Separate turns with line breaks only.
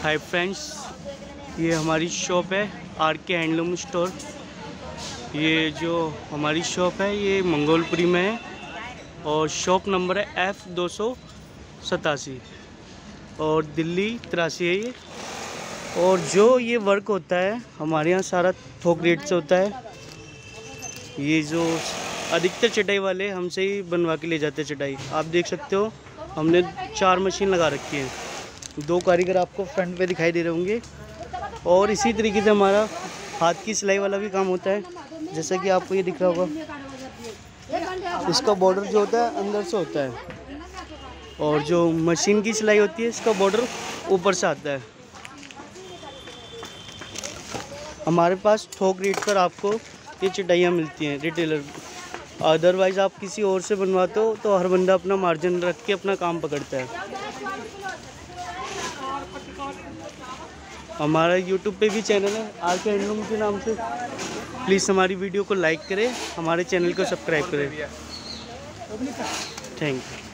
Hi friends, ये हमारी shop है आर के हैंडलूम स्टोर। ये जो हमारी शॉप है ये मंगोलपुरी में है और शॉप नंबर है F287 और दिल्ली 83 है ये। और जो ये वर्क होता है हमारे यहाँ सारा थोक रेट से होता है। ये जो अधिकतर चटाई वाले हमसे ही बनवा के ले जाते हैं चटाई। आप देख सकते हो हमने 4 मशीन लगा रखी है, 2 कारीगर आपको फ्रंट पे दिखाई दे रहे होंगे। और इसी तरीके से हमारा हाथ की सिलाई वाला भी काम होता है, जैसा कि आपको ये दिख रहा होगा। इसका बॉर्डर जो होता है अंदर से होता है और जो मशीन की सिलाई होती है इसका बॉर्डर ऊपर से आता है। हमारे पास थोक रेट पर आपको ये चटाइयाँ मिलती हैं रिटेलर। अदरवाइज़ आप किसी और से बनवाते हो तो हर बंदा अपना मार्जिन रख के अपना काम पकड़ता है। हमारा यूट्यूब पे भी चैनल है आर के हैंडलूम के नाम से। प्लीज़ हमारी वीडियो को लाइक करें, हमारे चैनल को सब्सक्राइब करें। Thank you.